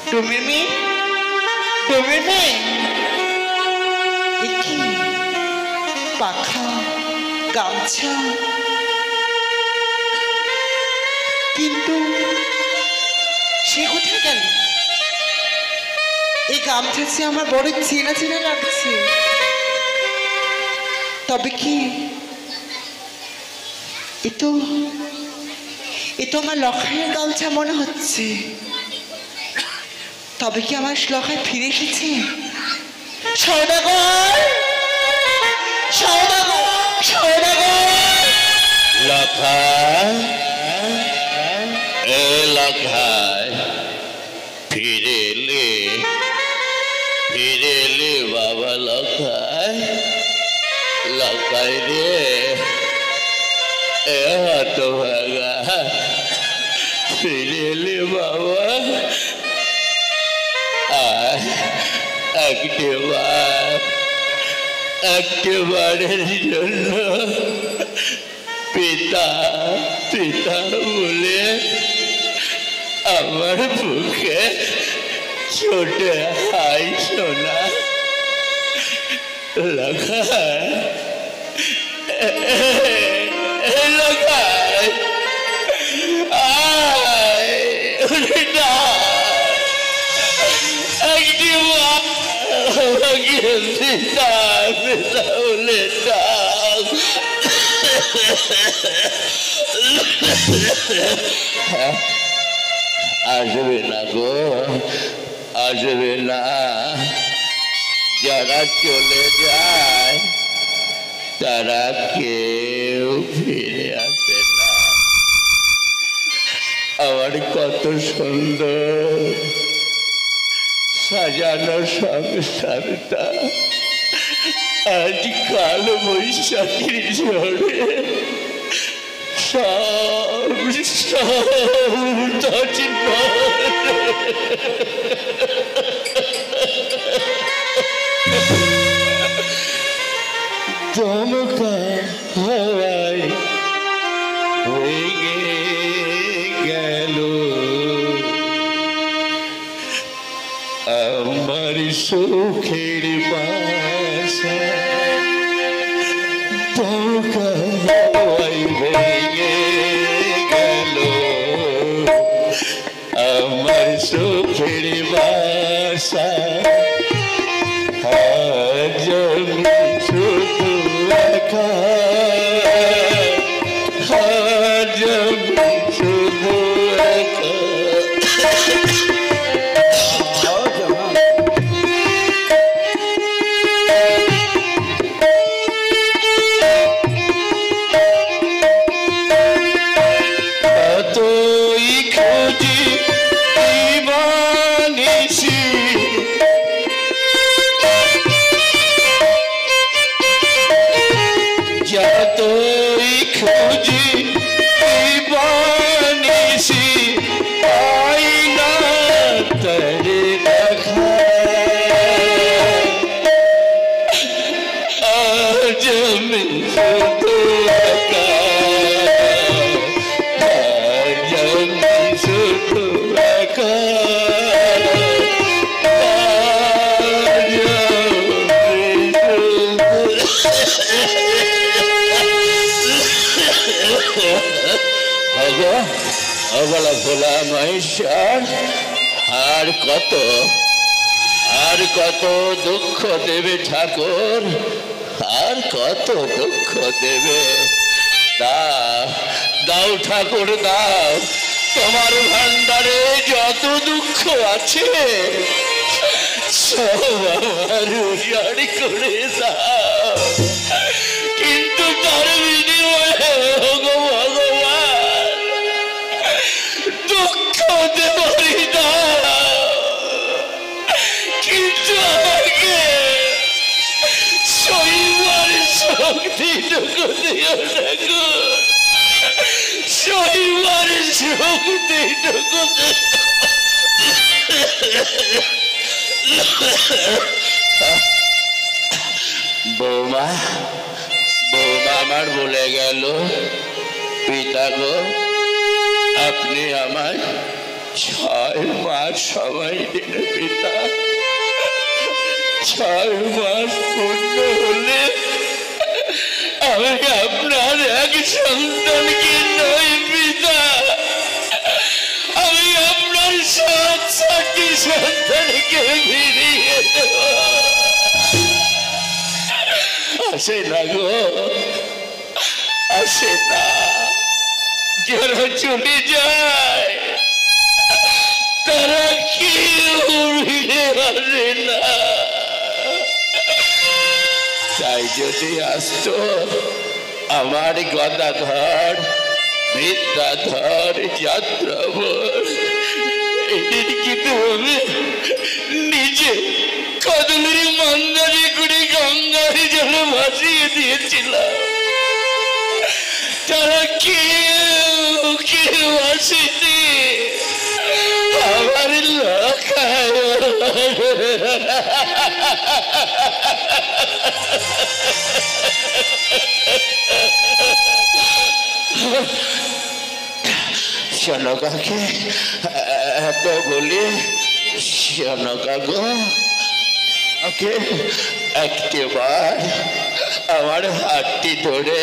ডুমির মেয়ে, ডুমির মেয়ে, কি পাখা গামছা, কিন্তু সে কোথায় গেল? এই গামছা সে আমার বড় চেনা চেনা লাগছে। তবে কি এ তো আমার লখাইয়ের গামছা মনে হচ্ছে। তবে কি আমার লখাই ফিরে এসেছে? সওদাগর, সওদাগর, সওদাগর, লখাই, এ লখাই, ফিরে এলে, ফিরে এলে বাবা লখাই, লখাই রে, এ হতভাগা, ফিরে এলে বাবা। একটিবারের জন্য পিতা পিতা বলে আমার বুকে ছোটে হাই সোনা লখাই, লখাই আয় না, পিতা পিতা বলে ডাক। আসবে না গো, আসবে না। যারা চলে যায় তারা কেউ ফিরে আসে না। আমার কত সুন্দর সাজানো সংসারটা আজ কাল বৈশাখীর ঝড়ে সব দমকা হাওয়ায় ভেঙে গেল আমার সুখের বাসা। দমকা হাওয়ায় ভেঙে গেল আমার সুখের বাসা। আজ আমি শুধু একা, আজ আমি শুধু একা। ভোলা মহেশ্বর, আর কত দুঃখ দেবে ঠাকুর, আর কত দুঃখ দেবে। দাও ঠাকুর দাও, তোমার ভান্ডারে যত দুঃখ আছে সব আমার উজাড় করে দাও। কিন্তু তার বিনিময়ে ভগবান দুঃখ দেবই না, কিন্তু আমাকে সইবার শক্তিটুকু দিও ঠাকুর, সইবার শক্তিটুকু। বৌমা বৌমা আমার বলে গেল, পিতা গো আপনি আমায় 6 মাস সময় দিন পিতা, 6 মাস পূর্ণ হলে আমি আপনার এক সন্তানকে নই পিতা, আমি আপনার 7টি সন্তানকে ফিরিয়ে দেব। আসে না গো, আসে না, যারা চলে যায় তারা কেউ ফিরে আসে না। তাই যদি আসতো আমার গদাধর, বিদ্যাধর, যাত্রাভর, এদের কিন্তু আমি নিজে কদলের মন্দারে করে গঙ্গার জলে ভাসিয়ে দিয়েছিলাম। তারা কেউ আসেনি আমার লখায়। শোনো কাকে এত বলি, শোনো কাকু, ওকে একটিবার আমার হাতটি ধরে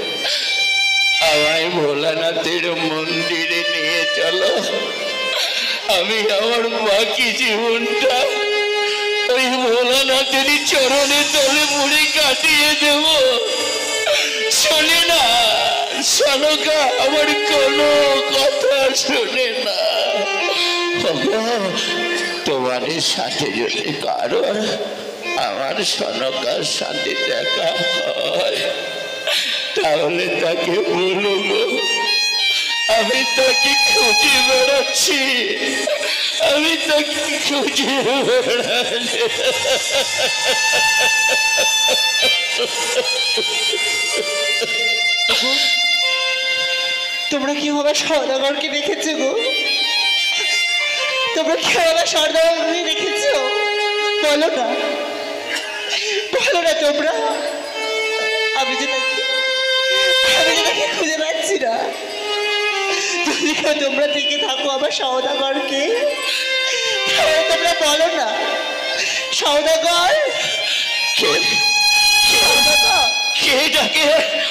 আমায় ভোলানাথের মন্দিরে নিয়ে চলো। আমি আমার বাকি জীবনটা ওই ভোলানাথের চরণে তলে মুড়ে কাটিয়ে দেব। শোনে না শোনকা, আমার কোনো কথা শোনে না। তোমার সাথে যদি কারোর আমার সনকার সাথে দেখা হয় তাহলে তাকে বলো আমি তাকে খুঁজে বেড়াচ্ছি, আমি তাকে খুঁজে বেড়াচ্ছি। তোমরা কিভাবে সওদাগরকে দেখেছো গো? তোমরা কিভাবে সওদাগরকে দেখেছো? বলো না, বলো না তোমরা। আমি যে তাকে খুঁজে পাচ্ছি না। যদি তোমরা থেকে থাকো আমার সওদাগরকে, তোমরা বলো না সওদাগর, কে ডাকে?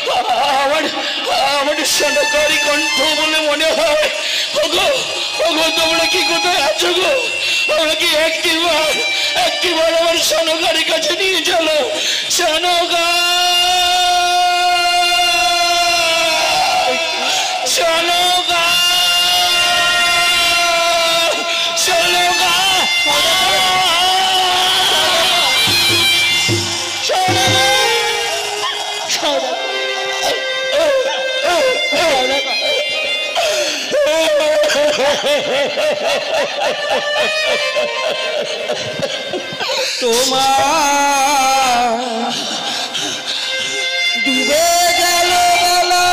আমার সনকারী কণ্ঠ বলে মনে হয়। ওগো ওগো, তোমরা কি কোথায় আছো গো? আমাকে একটিবার আমার সনকারীর কাছে নিয়ে চলো। সনকা, সনকা, সনকা, তোমার ডুবে গেল বেলা,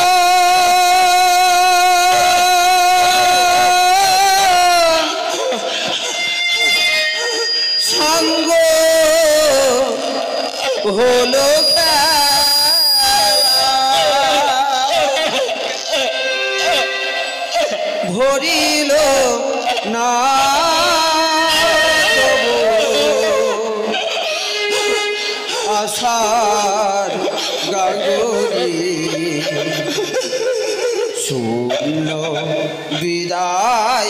সঙ্গ হলো ভরিল না আশার গাগরি, শূন্য বিদায়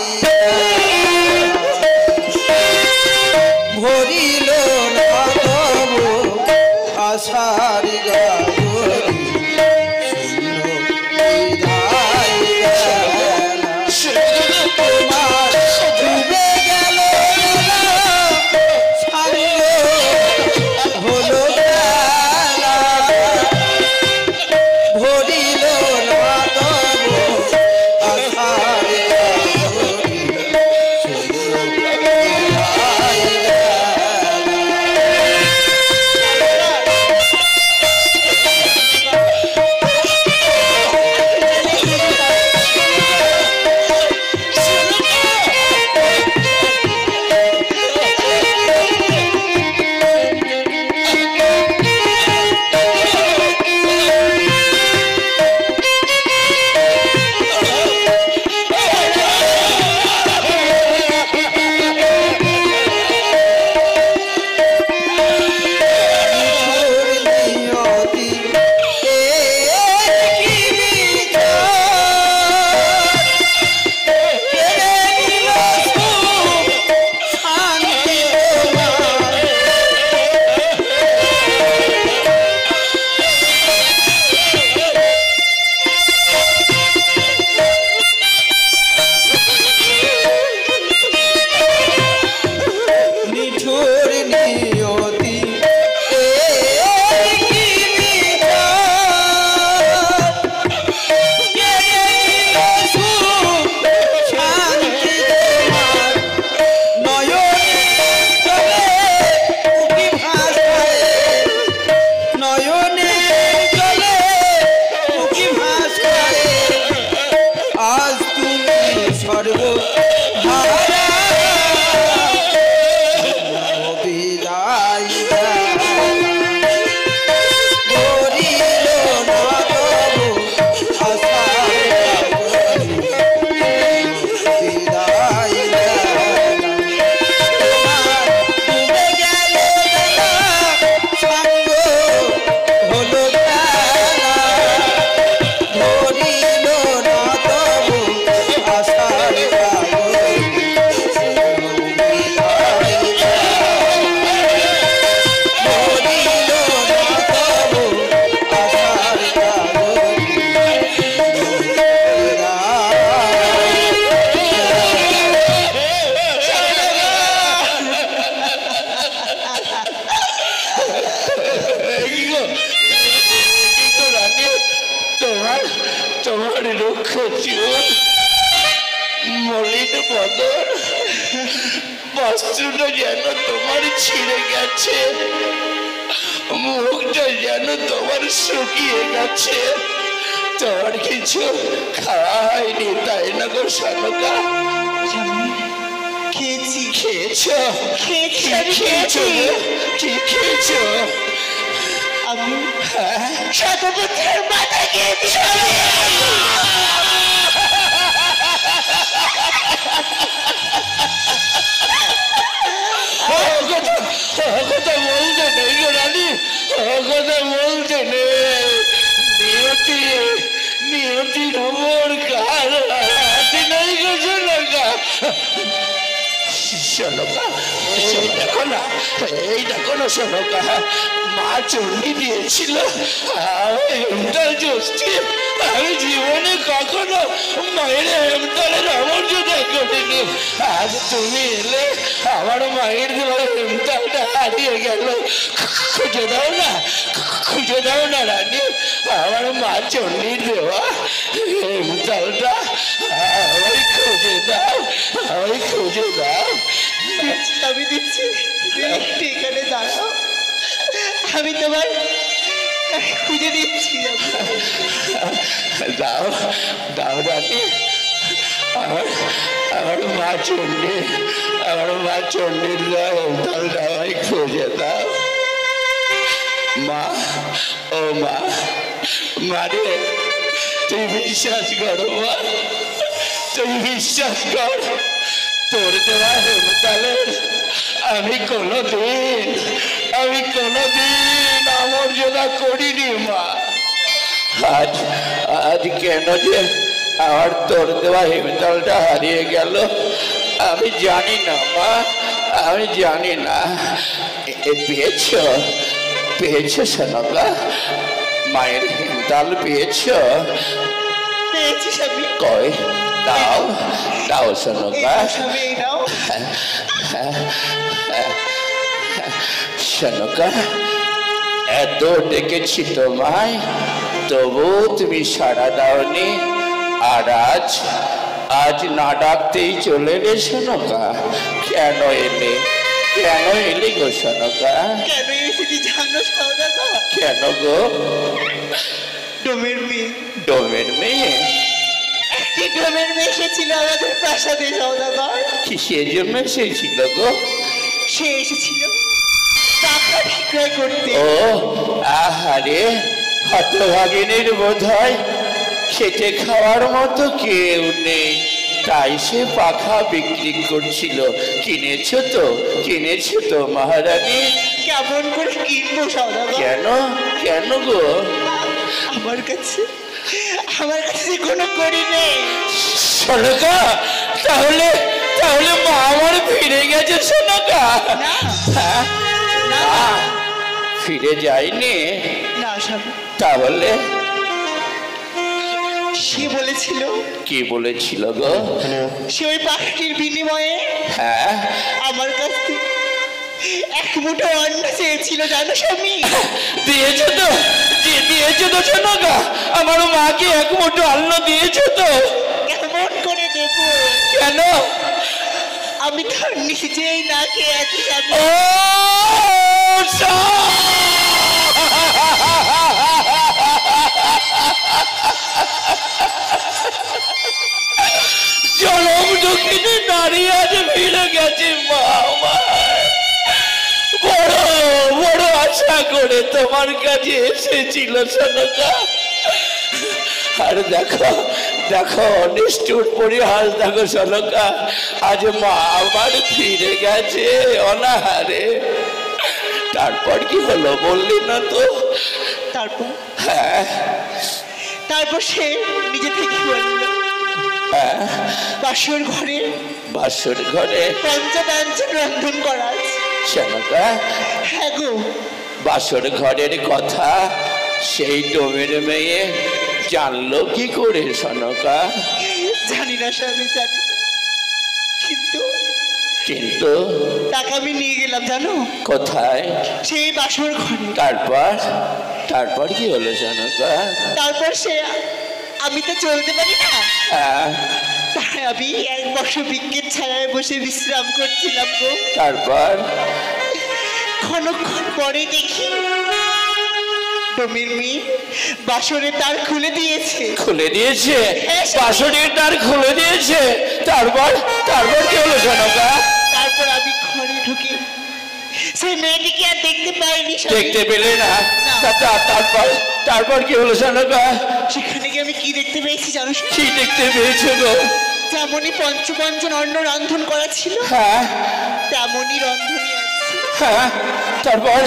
ভরিল না তবু আশার গাগরি, শূন্য বিদায় তোমার ডুবে গেল হলো ভরিল না তবু আশার গাগরি, শূন্য বিদায় বস্ত্রটা যেন তোমার ছিঁড়ে গেছে, মুখটা যেন তোমার শুকিয়ে গেছে, তোমার কিছু খাওয়া হয়নি তাই না গো সনকা? খেয়েছি খেয়েছো? খেয়েছি কি আমি খেয়েছো খেয়েছি। গো? কি খেয়েছো? আমি হ্যাঁ? শতপুত্রের মাথা খেয়েছি। কথা বলতে নেই গো রানী, কথা বলতে নেই। নিয়তি নিয়তির ওপর কার হাতে নেই গো সনকা। সনকা, সেই দেখো না, এই দেখো না সনকা, মা চণ্ডী দিয়েছিল হেমতাল ষষ্ঠী। আমি জীবনে কখনো মায়ের হেমতালের অমর্যাদা করিনি। আজ তুমি এলে আমার মায়ের হেমতালটা হারিয়ে গেল। খুঁজে দাও না, খুঁজে দাও না রানী, আমার মা চণ্ডীর দেওয়া হেমতালটা আমায় খুঁজে দাও, আমায় খুঁজে দাও। আমি দিচ্ছি, তুমি একটু এখানে দাঁড়াও, আমি তোমার খুঁজে দিচ্ছি। দাও দাও রানী, আমার আমার মা চণ্ডী, আমার মা চণ্ডীর হেমতালটা আমায় খুঁজে দাও। মা, ও মা, মারে তুই বিশ্বাস করো মা, তুই বিশ্বাস কর, তোর দেওয়া হেমতালের আমি কোনোদিন অমর্যাদা করিনি মা। আজ আজ কেন যে আমার তোর দেওয়া হেমতালটা হারিয়ে গেল আমি জানি না মা, আমি জানি না। পেয়েছ পেয়েছ সনকা, মায়ের হেমতাল পেয়েছ? পেয়েছি স্বামী। কই দাও, দাও সনকা। স্বামী এই নাও। সনকা, এত ডেকেছি তোমায়, তবু তুমি সাড়া দাওনি। আর আজ আজ না ডাকতেই চলে এলে সনকা, কেন এলে? কেন এলে গো সনকা? কেন এসেছি জানো সওদাগর? কেন গো? ডোমের মেয়ে, ডোমের মেয়ে? একটি ডোমের মেয়ে এসেছিল আমাদের প্রাসাদে সওদাগর। কিসের জন্য এসেছিল গো? সে এসেছিল টাকা বিক্রয় করতে। ও আহারে, হতভাগিনীর বোধ হয় খেটে খাওয়ার মতো কেউ নেই, তাই সে পাখা বিক্রি করছিল। কিনেছো তো, কিনেছো তো মহারানী? কেমন করে কিনবো সওদাগর? কেন, কেন গো? আমার কাছে যে কোনো কড়ি নেই। সনকা, তাহলে তাহলে মা আমার ফিরে গেছে সনকা? না হ্যাঁ? না না, ফিরে যায়নি। না স্বামী, তাহলে সে বলেছিল, কি বলেছিল গো? সে ওই পাখিটির বিনিময়ে হ্যাঁ, আমার কাছ থেকে এক মুঠো অন্ন চেয়েছিল জানো স্বামী। দিয়েছো তো, দিয়েছো তো সনকা, আমার মাকে এক মুঠো অন্ন দিয়েছো তো? কেমন করে দেব? কেন? আমি তার নিজেই না খেয়ে আছি স্বামী। ও জনম দক্ষিণে নারী আজ ফিরে গেছে মা আমার। বড় বড় আশা করে তোমার কাছে এসেছিল সনকা, আর দেখো দেখো নিষ্ঠুর পরিহাস দেখো সনকা, আজ মা আমার ফিরে গেছে অনাহারে। তারপর কি হলো বললি না তো? তারপর হ্যাঁ তারপর সে নিজে থেকে বলল, হ্যাঁ, বাসর ঘরে বাসর ঘরে পঞ্চব্যঞ্জন রন্ধন করা আছে। সনকা, হ্যাঁ গো, বাসর ঘরের কথা সেই ডোমের মেয়ে জানলো কি করে সনকা? জানি না স্বামী, জানি না। কিন্তু কিন্তু টাকা আমি নিয়ে গেলাম জানো, কোথায়? সেই বাসর ঘরে। তারপর তারপর কি হলো সনকা? তারপর সে, আমি তো চলতে পারি না, হ্যাঁ, তাই আমি এক বছর বৃক্ষের ছায়ায় বসে বিশ্রাম করছিলাম গো। তারপর ক্ষণক্ষণ পরে দেখি ডোমের মেয়ে বাসরে তার খুলে দিয়েছে। খুলে দিয়েছে? বাসনের দ্বার খুলে দিয়েছে? তারপর তারপর কি হলো সনকা? তারপর আমি ঘরে ঢুকে সেই মেয়েটিকে আর দেখতে পাইনি। দেখতে পেলে না? তারপর তারপর কি হলো সনকা? সেখানে গিয়ে আমি কি দেখতে পেয়েছি জানো? কি দেখতে পেয়েছো গো? যেমনই পঞ্চপঞ্চন অন্ন রান্ধন করা ছিল, হ্যাঁ তেমনই রন্ধনই আছে। হ্যাঁ, তারপর?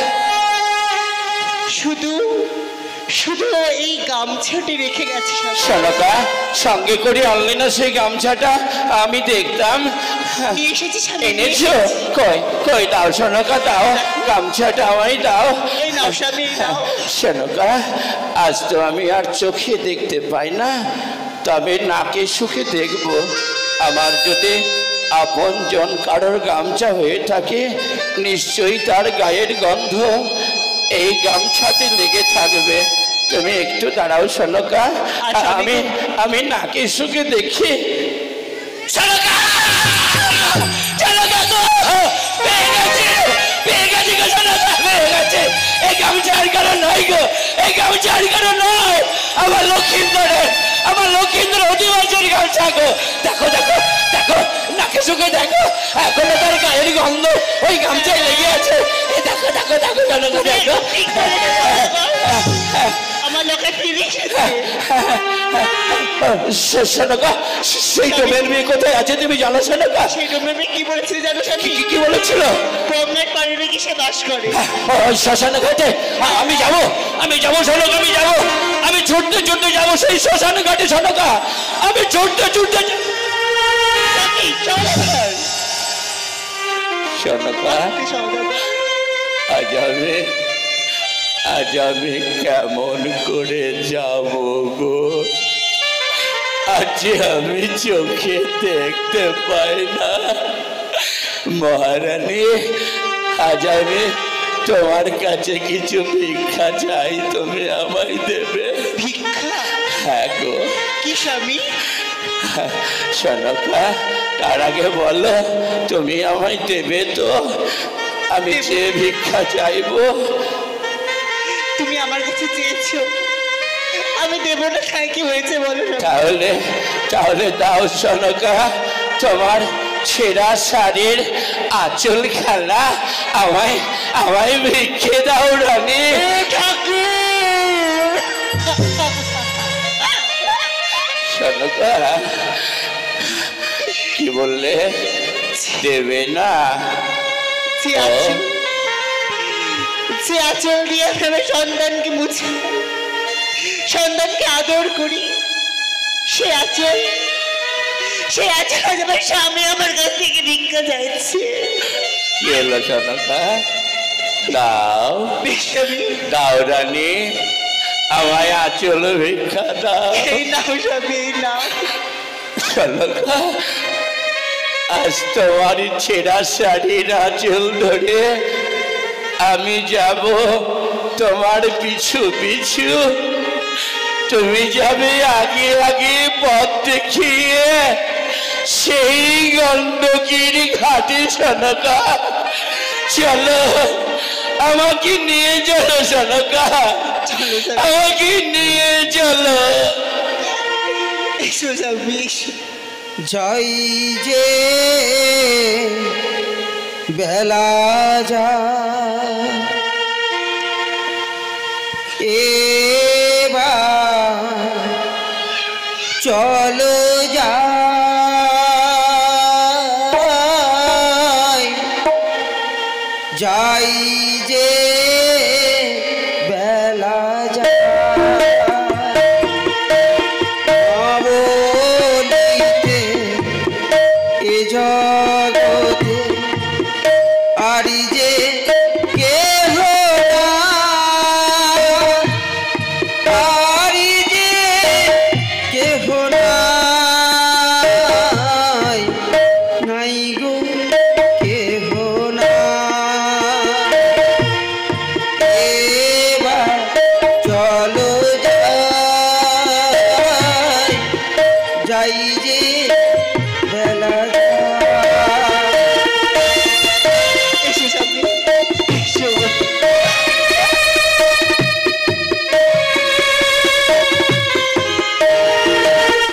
শুধু শুধু এই গামছাটি রেখে গেছে। সনকা সঙ্গে করে আনলে না সেই গামছাটা? আমি দেখতাম। নিয়ে এসেছি স্বামী। এনেছো? কই কই দাও সনকা, দাও গামছাটা আমায় দাও। এই নাও স্বামী, নাও। সনকা, আজ তো আমি আর চোখে দেখতে পাই না, তবে নাকে সুখে দেখব। আমার যদি আপন জন কারোর গামছা হয়ে থাকে, নিশ্চয়ই তার গায়ের গন্ধ এই গামছাতে লেগে থাকবে। তুমি একটু দাঁড়াও সনকা, আমি আমি নাকে সুখে দেখি। সনকা! সনকা গো! পেয়ে গেছে! পেয়ে গেছে গো সনকা! পেয়ে গেছে! এই গামছার কারণ নয় গো! এই গামছার কারণ নয়! আমার লক্ষিন্দরের অধিবাসীর গামছা গো! দেখো দেখো দেখো, নাকে সুখে দেখো, এখনো তার গায়ের গন্ধ ওই গামছায় লেগে আছে। দেখো দেখো দেখো সনকা, দেখো। আমার লোকে ফিরে এসেছে। সনকা, সেই ডোমের মেয়ে কোথায় আছে তুমি জানো সনকা? সেই ডোমের মেয়ে কি বলেছিল জানো স্বামী? কি বলেছিল? ব্রহ্মের পানি রেখে সে বাস করে। শ্মশান ঘাটে আমি যাবো সনকা, আমি যাবো। আমি ছুটতে ছুটতে যাবো সেই শ্মশান ঘাটে সনকা, আমি ছুটতে ছুটতে। সনকা, আজ আমি কেমন করে যাব গো? আজ আমি চোখে দেখতে পাই না। মহারানী, আজ আমি তোমার কাছে কিছু ভিক্ষা চাই, তুমি আমায় দেবে? ভিক্ষা? হ্যাঁ গো। কি স্বামী? সনকা, তার আগে বলো তুমি আমায় দেবে তো? আমি যে ভিক্ষা চাইবো। তুমি আমার কাছে চেয়েছো, আমি দেব না, খাই কি হয়েছে বলো? তাহলে দাও সনকা, তোমার ছেঁড়া শাড়ির আঁচল খানা আমায় ভিক্ষে দাও রানী। সনকা, কি বললে? দেবে না? সে আঁচল দিয়ে আমি সন্তানকে মুছি, সন্তানকে আদর করি। সে আঁচল আমার স্বামী আমার কাছ থেকে ভিক্ষা চাইছে। কি এলো সনকা? দাও দাও রানী, আমায় আঁচল ভিক্ষা দাও। এই নাও স্বামী, এই নাও। সনকা, আজ তোমার ছেঁড়া শাড়ির আঁচল ধরে আমি যাব তোমার পিছু পিছু। তুমি যাবে আগে আগে পথ দেখিয়ে সেই গণ্ডকীর ঘাটে সনকা। চলো, আমাকে নিয়ে চলো সনকা, আমাকে নিয়ে চলো। এসো স্বামী, যাই যে বেলা যা এবার চলো যাই যে